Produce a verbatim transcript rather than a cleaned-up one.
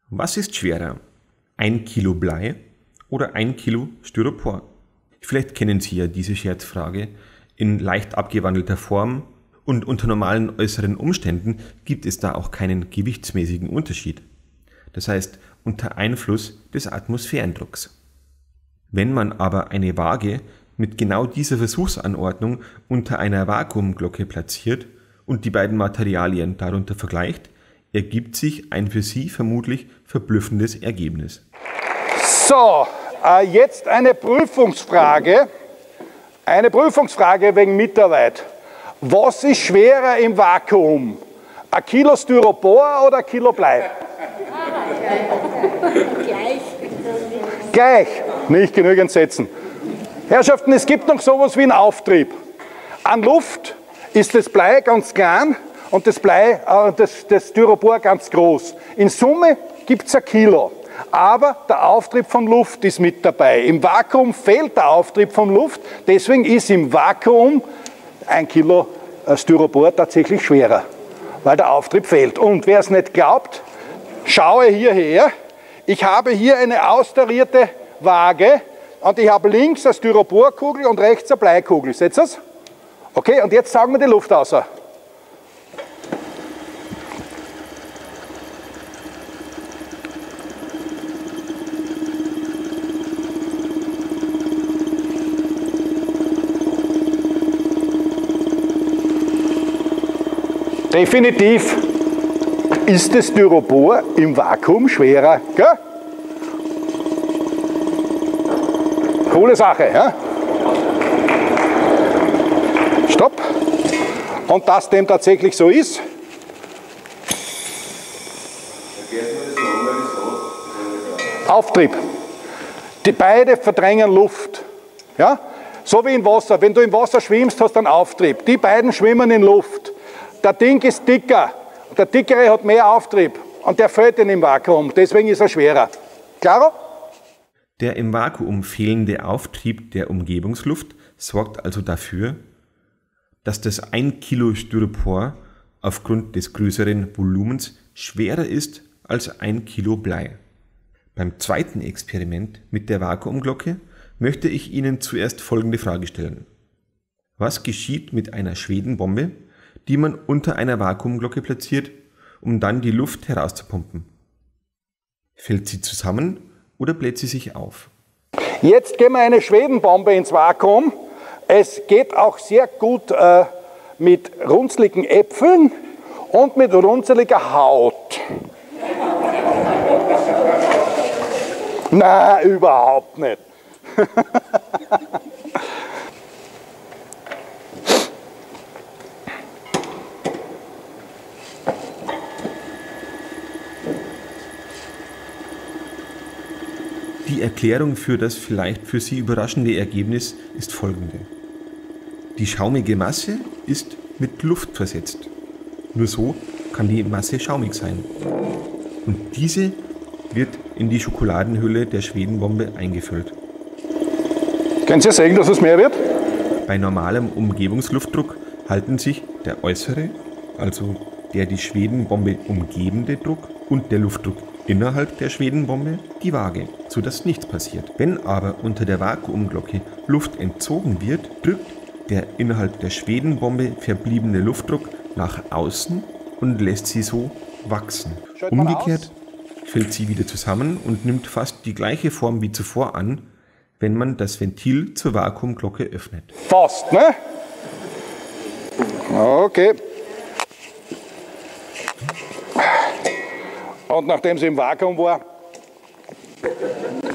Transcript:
Was ist schwerer? Ein Kilo Blei oder ein Kilo Styropor? Vielleicht kennen Sie ja diese Scherzfrage in leicht abgewandelter Form und unter normalen äußeren Umständen gibt es da auch keinen gewichtsmäßigen Unterschied. Das heißt, unter Einfluss des Atmosphärendrucks. Wenn man aber eine Waage mit genau dieser Versuchsanordnung unter einer Vakuumglocke platziert und die beiden Materialien darunter vergleicht, ergibt sich ein für Sie vermutlich verblüffendes Ergebnis. So, äh, jetzt eine Prüfungsfrage. Eine Prüfungsfrage wegen Mitarbeit. Was ist schwerer im Vakuum? Ein Kilo Styropor oder ein Kilo Blei? Gleich. Gleich. Nicht genügend setzen. Herrschaften, es gibt noch sowas wie einen Auftrieb. An Luft ist das Blei ganz klein und das Blei, äh, das, das Styropor ganz groß. In Summe gibt es ein Kilo. Aber der Auftrieb von Luft ist mit dabei. Im Vakuum fehlt der Auftrieb von Luft, deswegen ist im Vakuum ein Kilo Styropor tatsächlich schwerer, weil der Auftrieb fehlt. Und wer es nicht glaubt, schaue hierher. Ich habe hier eine austarierte Waage und ich habe links eine Styroporkugel und rechts eine Bleikugel. Seht ihr das? Okay, und jetzt saugen wir die Luft aus. Definitiv ist das Styropor im Vakuum schwerer. Gell? Coole Sache. Ja? Stopp. Und dass dem tatsächlich so ist. Auftrieb. Die beide verdrängen Luft. Ja? So wie im Wasser. Wenn du im Wasser schwimmst, hast du einen Auftrieb. Die beiden schwimmen in Luft. Der Ding ist dicker, der dickere hat mehr Auftrieb und der fällt in im Vakuum, deswegen ist er schwerer. Klaro? Der im Vakuum fehlende Auftrieb der Umgebungsluft sorgt also dafür, dass das ein Kilo Styropor aufgrund des größeren Volumens schwerer ist als ein Kilo Blei. Beim zweiten Experiment mit der Vakuumglocke möchte ich Ihnen zuerst folgende Frage stellen. Was geschieht mit einer Schwedenbombe, die man unter einer Vakuumglocke platziert, um dann die Luft herauszupumpen? Fällt sie zusammen oder bläht sie sich auf? Jetzt geben wir eine Schwedenbombe ins Vakuum. Es geht auch sehr gut äh, mit runzligen Äpfeln und mit runzeliger Haut. Na, überhaupt nicht. Die Erklärung für das vielleicht für Sie überraschende Ergebnis ist folgende. Die schaumige Masse ist mit Luft versetzt. Nur so kann die Masse schaumig sein. Und diese wird in die Schokoladenhülle der Schwedenbombe eingefüllt. Können Sie sehen, dass es mehr wird? Bei normalem Umgebungsluftdruck halten sich der äußere, also der die Schwedenbombe umgebende Druck und der Luftdruck innerhalb der Schwedenbombe die Waage, sodass nichts passiert. Wenn aber unter der Vakuumglocke Luft entzogen wird, drückt der innerhalb der Schwedenbombe verbliebene Luftdruck nach außen und lässt sie so wachsen. Umgekehrt fällt sie wieder zusammen und nimmt fast die gleiche Form wie zuvor an, wenn man das Ventil zur Vakuumglocke öffnet. Fast, ne? Okay. Und nachdem sie im Vakuum war,